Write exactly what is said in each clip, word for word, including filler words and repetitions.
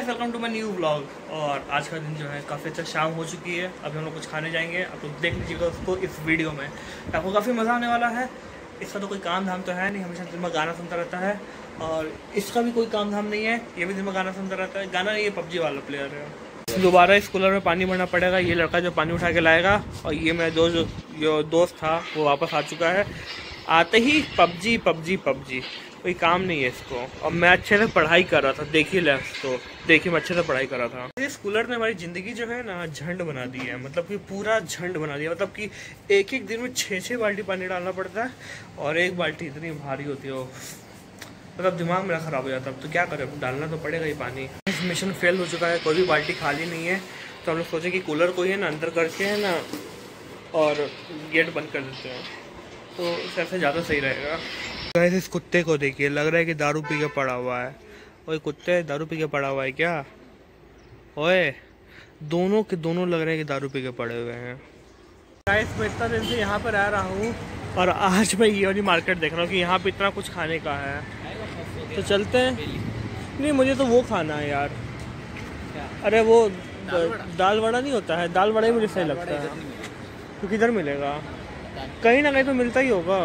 Welcome to my new vlog. और आज का दिन जो है काफ़ी अच्छा शाम हो चुकी है। अभी हम लोग कुछ खाने जाएंगे, आप लोग देख लीजिएगा उसको इस वीडियो में, आपको काफ़ी मज़ा आने वाला है। इसका तो कोई काम धाम तो है नहीं, हमेशा दिन में गाना सुनता रहता है। और इसका भी कोई काम धाम नहीं है, ये भी दिन में गाना सुनता रहता है। गाना नहीं, ये पबजी वाला प्लेयर है। दोबारा इस कूलर में पानी भरना पड़ेगा। ये लड़का जो पानी उठा के लाएगा, और ये मेरा दोस्त जो, जो दोस्त था वो वापस आ चुका है। आते ही पबजी पबजी पबजी, कोई काम नहीं है इसको। और मैं अच्छे से पढ़ाई कर रहा था, देखिए लेफ्ट तो देखिए मैं अच्छे से पढ़ाई कर रहा था। इस कूलर ने हमारी ज़िंदगी जो है ना झंड बना दी है, मतलब कि पूरा झंड बना दिया। मतलब कि एक एक दिन में छः छः बाल्टी पानी डालना पड़ता है, और एक बाल्टी इतनी भारी होती है, मतलब दिमाग मेरा ख़राब हो जाता है। अब तो क्या करें, डालना तो पड़ेगा ही पानी। मिशन फेल हो चुका है, कोई भी बाल्टी खाली नहीं है। तो हम लोग सोचे कि कूलर को ही है ना अंदर करके है ना और गेट बंद कर देते हैं, तो ऐसे ज़्यादा सही रहेगा। गाइस इस कुत्ते को देखिए, लग रहा है कि दारू पी के पड़ा हुआ है। ओए कुत्ते, दारू पी के पड़ा हुआ है क्या? ओए दोनों के दोनों लग रहे हैं कि दारू पी के पड़े हुए हैं। गाइस मैं इतना दिन से यहाँ पर रह रहा हूँ, और आज मैं ये वाली मार्केट देख रहा हूँ कि यहाँ पे इतना कुछ खाने का है। तो चलते हैं। नहीं मुझे तो वो खाना है यार। अरे वो दाल वड़ा नहीं होता है, दाल वड़ा ही मुझे सही लगता है। तो किधर मिलेगा? कहीं ना कहीं तो मिलता ही होगा।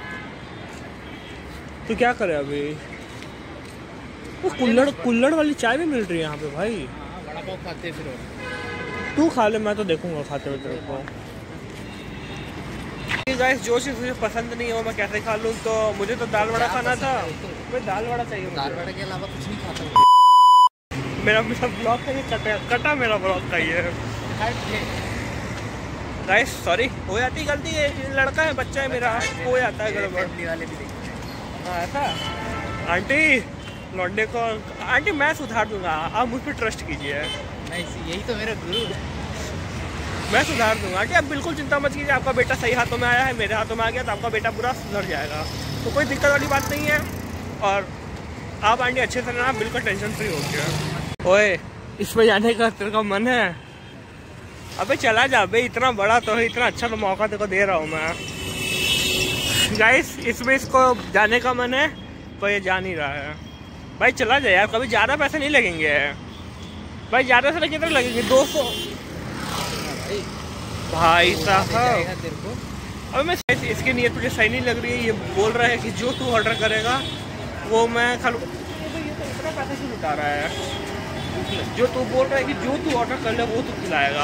तो क्या करे अभी? वो कुल्हड़ कुल्हड़ वाली चाय भी मिल रही है यहाँ पे भाई। वड़ा पाव खाते फिर तू खा ले, मैं तो देखूंगा खाते हुए तेरे को। गाइस जो चीज़ मुझे पसंद नहीं हो मैं कैसे खा लूँ? तो मुझे तो दाल वड़ा खाना था, मैं दाल वड़ा चाहिए। दाल वड़ा के अलावा कुछ नहीं खाता। मेरा मेरा ब्लॉग का ये कटा कटा मेरा ब्लॉग का ये गाइस सॉरी, हो जाती गलती है, लड़का है बच्चा है मेरा, हो जाता है गड़बड़। वाले भी हाँ ऐसा आंटी लौंडे को, आंटी मैं सुधार दूंगा, आप मुझ पर ट्रस्ट कीजिए। नहीं यही तो मेरा गुरु है, मैं सुधार दूंगा आंटी, आप बिल्कुल चिंता मत कीजिए। आपका बेटा सही हाथों में आया है, मेरे हाथों में आ गया तो आपका बेटा पूरा सुधर जाएगा, तो कोई दिक्कत वाली बात नहीं है। और आप आंटी अच्छे से ना बिल्कुल टेंशन फ्री हो गया। ओए इसमें जाने का तेरे का मन है? अबे चला जा बे, इतना बड़ा तो है, इतना अच्छा तो मौका तेरे को दे रहा हूँ मैं। गाइस इसमें इसको जाने का मन है पर ये जा नहीं रहा है। भाई चला जाए यार, कभी ज़्यादा पैसे नहीं लगेंगे भाई, ज़्यादा से कितने लगेंगे? दो सौ भाई साहब। अब मैं इसकी नीयत मुझे सही नहीं लग रही है। ये बोल रहा है कि जो तू ऑर्डर करेगा वो मैं खा लूँ। ये तो इतना पैसा क्यों लुटा रहा है? जो तू बोल रहा है कि जो तू ऑर्डर कर ले वो तू खिलाएगा,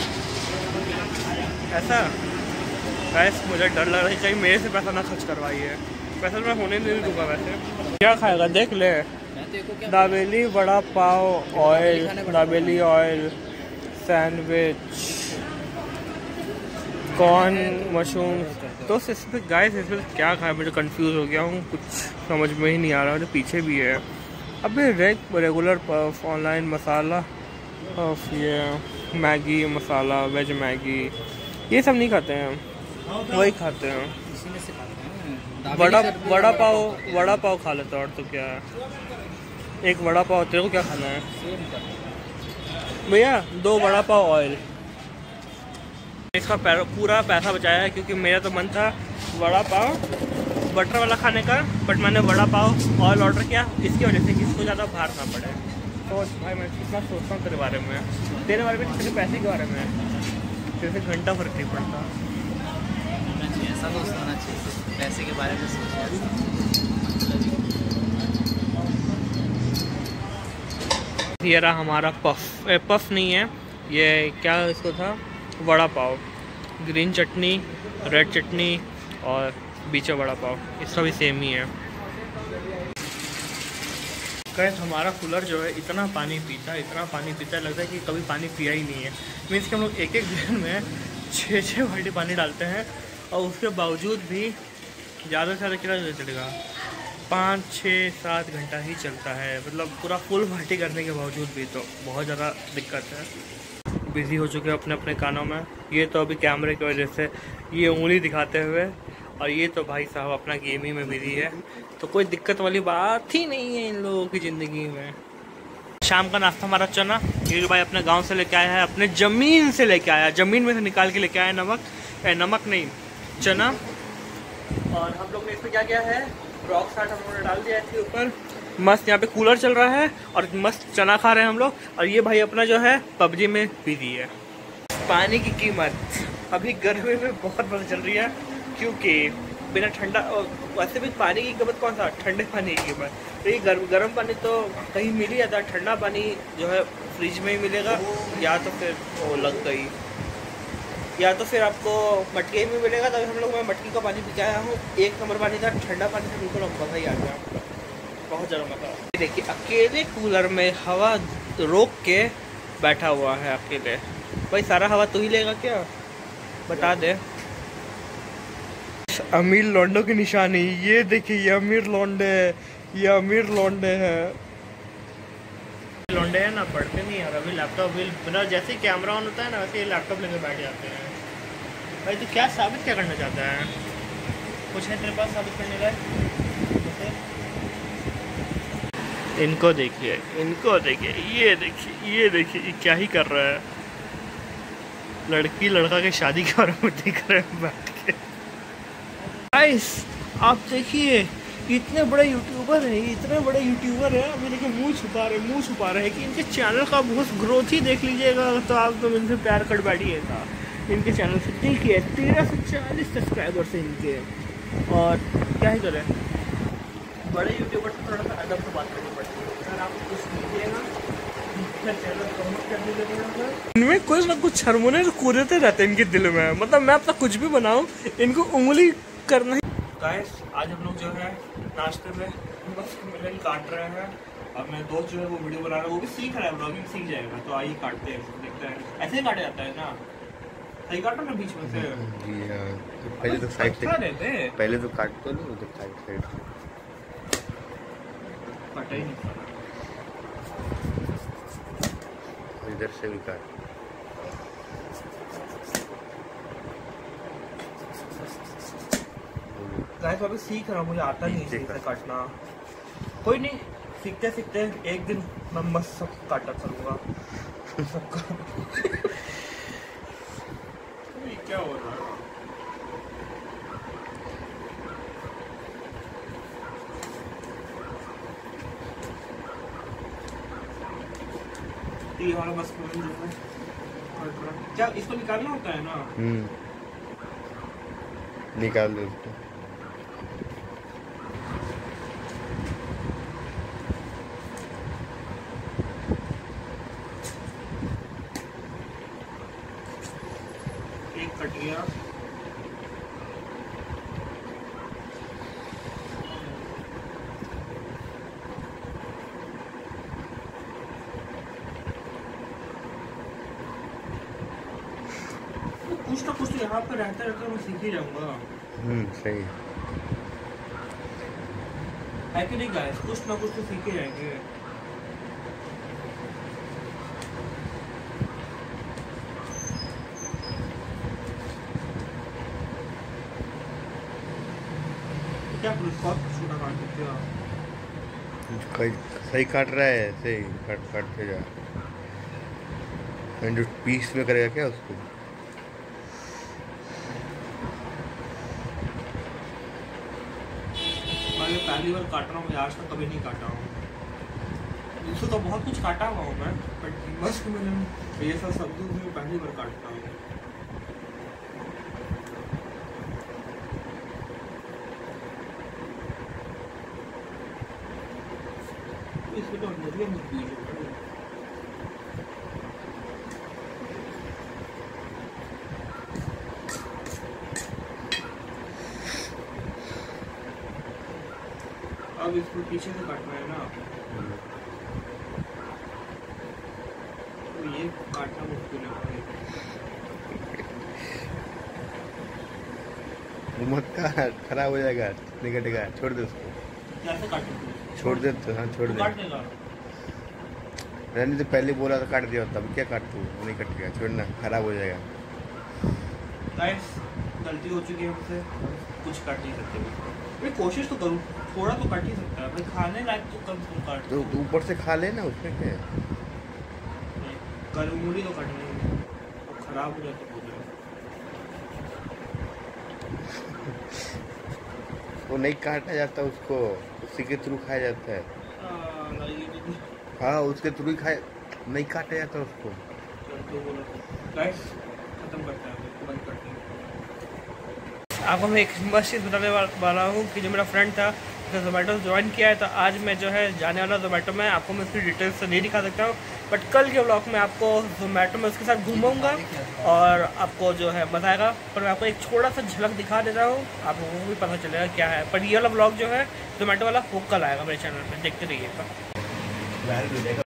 ऐसा? गाइस मुझे डर लग रहा है कहीं मेरे से पैसा ना खर्च करवाइए। पैसा मैं होने नहीं दूंगा। वैसे क्या खाएगा देख ले, dabeli vada pav oil, dabeli oil sandwich, corn mushroom. तो इसमें गाइस इसमें क्या खाया, मुझे कंफ्यूज हो गया हूँ, कुछ समझ में ही नहीं आ रहा। मुझे पीछे भी है अभी रेग regular puff, online masala puff, ये मैगी मसाला, वेज मैगी, ये सब नहीं खाते हैं, वही खाते हैं। वड़ा वड़ा पाव वड़ा पाव खा लेते, और तो क्या है, एक वड़ा पाव। तेरे को क्या खाना है भैया? दो वड़ा पाव ऑयल। इसका पूरा पैसा बचाया है क्योंकि मेरा तो मन था वड़ा पाव बटर वाला खाने का, बट मैंने वड़ा पाव ऑयल ऑर्डर किया इसकी वजह से कि इसको ज़्यादा भार ना पड़े। तो भाई मैं कितना सोचता हूँ तेरे बारे में, तेरे बारे में, तेरे पैसे के बारे में, तेरे से घंटा फर्क नहीं पड़ता। ऐसा तो सोचना चाहिए, पैसे के बारे में सोचना। ये रहा हमारा पफ, ए, पफ नहीं है ये, क्या इसको था, वड़ा पाव, ग्रीन चटनी, रेड चटनी और बीच वड़ा पाव, इसका भी सेम ही है। गाइस हमारा कूलर जो है इतना पानी पीता है, इतना पानी पीता है, लगता है कि कभी पानी पिया ही नहीं है। मीन्स कि हम लोग एक एक दिन में छः छः बाल्टी पानी डालते हैं, और उसके बावजूद भी ज़्यादा से ज़्यादा कितना चलेगा, पाँच छः सात घंटा ही चलता है। मतलब पूरा फुल बाल्टी करने के बावजूद भी तो बहुत ज़्यादा दिक्कत है। बिज़ी हो चुके हैं अपने अपने कानों में। ये तो अभी कैमरे की वजह से ये उंगली दिखाते हुए, और ये तो भाई साहब अपना गेमिंग में बिजी है, तो कोई दिक्कत वाली बात ही नहीं है इन लोगों की ज़िंदगी में। शाम का नाश्ता हमारा चना, ये भाई अपने गांव से लेके आया है, अपने ज़मीन से लेके आया, ज़मीन में से निकाल के लेके आया नमक, ए, नमक नहीं चना। और हम लोग ने इसमें क्या किया है, रॉक साल्ट हम लोगों ने डाल दिया इसके ऊपर, मस्त यहाँ पे कूलर चल रहा है और मस्त चना खा रहे हैं हम लोग। और ये भाई अपना जो है पबजी में बिजी है। पानी की कीमत अभी गर्मी में बहुत मजा चल रही है, क्योंकि बिना ठंडा, वैसे भी पानी की कीमत कौन सा, ठंडे पानी की कीमत। तो ये गर्म गर्म पानी तो कहीं मिल ही जाता है, ठंडा पानी जो है फ्रिज में ही मिलेगा, या तो फिर वो लग गई, या तो फिर आपको मटके में मिलेगा। तभी हम लोग मैं मटकी का पानी पी के आया हूँ। एक नंबर पानी था, ठंडा पानी से बिल्कुल मज़ा ही आ गया, बहुत ज़्यादा मज़ा। देखिए अकेले कूलर में हवा रोक के बैठा हुआ है अकेले। भाई सारा हवा तू ही लेगा क्या, बता दे। अमीर लौंडों की निशानी, ये देखिए ये अमीर लौंडे, ये अमीर लौंडे हैं। लौंडे हैं ना, पढ़ते नहीं यार। अभी लैपटॉप बिना जैसे ही कैमरा ऑन होता है ना, वैसे ही लैपटॉप लेकर बैठ जाते हैं। भाई तो क्या साबित क्या करना चाहता है, कुछ है तेरे पास साबित करने का? इनको देखिए, इनको देखिए, ये देखिए, ये देखिए, ये क्या ही कर रहा है। लड़की लड़का के शादी के बारे में देख रहे हैं बैठ के। गाइस आप देखिए, इतने बड़े यूट्यूबर हैं, इतने बड़े यूट्यूबर हैं, अभी देखिए मुंह छुपा रहे मुंह छुपा रहे हैं कि इनके चैनल का बहुत ग्रोथ ही देख लीजिएगा तो आप तो इनसे प्यार कर बैठिएगा। इनके चैनल से देखिए तेरह सौ चालीस सब्सक्राइबर्स हैं इनके। और क्या ही करें, बड़े यूट्यूबर से थोड़ा सा अदब से बात करनी पड़ती है। अगर आप कुछ कीजिएगा, इनमें कुछ ना कुछ हरमोने कूदते रहते हैं इनके दिल में। मतलब मैं अपना कुछ भी बनाऊं, इनको उंगली करना ही। गाइस आज हम लोग जो है नाश्ते में बस मिलन काट रहे हैं। और मेरे दोस्त जो है वो वीडियो बना रहा है, वो भी सीख रहा है, ब्लॉगिंग सीख जाएगा। तो आइए काटते हैं, देखते हैं। ऐसे ही काटा जाता है ना, सही काटो ना बीच में से। जी हाँ, तो पहले तो साइड से पहले तो काट तो लो, तो साइड साइड काटा ही नहीं, इधर से भी काट। गाइस अभी सीख रहा हूँ, मुझे आता नहीं है इसे काटना। कोई नहीं, सीखते सीखते एक दिन मैं मस्त सब काटा करूँगा सबका। क्या हो रहा है? ये वाला बस क्या इसको निकालना होता है ना? हम्म, निकाल दो उसको। एक कट गया। कुछ ना कुछ तो यहाँ पे रहता रहता मैं सीख ही जाऊंगा। हम्म, सही है कि नहीं गाइस? कुछ ना कुछ तो सीख ही जाएंगे। क्या छोटा काट देते हो आप? सही काट रहा है, ऐसे ही काट काटते जा। जो पीस में करेगा क्या उसको? मैं पहली बार काट रहा हूँ, आज तक कभी नहीं काटा हूँ। इससे तो बहुत कुछ काटा हुआ हूँ मैं, बट मस्त मैंने ये सब सब्जी में पहली बार काटता हूँ। इसमें तो नजरिया मत दीजिए। अब इसको पीछे से काटना है ना, तो ये काटना मुश्किल है। मत काट, खराब हो जाएगा, निकटेगा, छोड़ दे उसको। कैसे काटूं? छोड़ दे तो, हाँ छोड़ दे। काट देगा। रहने तो पहले बोला था काट दिया होता, अब क्या काट तू, नहीं कट गया, छोड़ना, खराब हो जाएगा। गाइस गलती हो चुकी है हमसे, कुछ काट नहीं सकते। मैं कोशिश तो करूँ, थोड़ा तो काट ही सकता है भाई, खाने लायक तो कम से कम काट। तो ऊपर से खा लेना, उसमें क्या है? कल मूली तो काटनी है, खराब हो जाए तो हो जाए। वो नहीं काटा जाता उसको, उसी के थ्रू खाया जाता है। हाँ हाँ उसके थ्रू ही खाए, नहीं काटे जाता उसको। तो बोलो गाइस खत्म करते हैं, आपको बंद करते हैं। आपको मैं एक बस चीज़ बताने वाला हूँ कि जो मेरा फ्रेंड था उसने जोमेटो ज्वाइन किया है, तो आज मैं जो है जाने वाला जोमेटो में। आपको मैं उसकी डिटेल्स तो नहीं दिखा सकता हूँ, बट कल के व्लॉग में आपको जोमेटो में उसके साथ घूमूंगा और आपको जो है बताएगा। पर मैं आपको एक छोटा सा झलक दिखा देता हूँ, आप लोगों को भी पता चलेगा क्या है। पर ये वाला व्लॉग जो है जोमेटो वाला वो कल आएगा मेरे चैनल पर, देखते रहिएगा।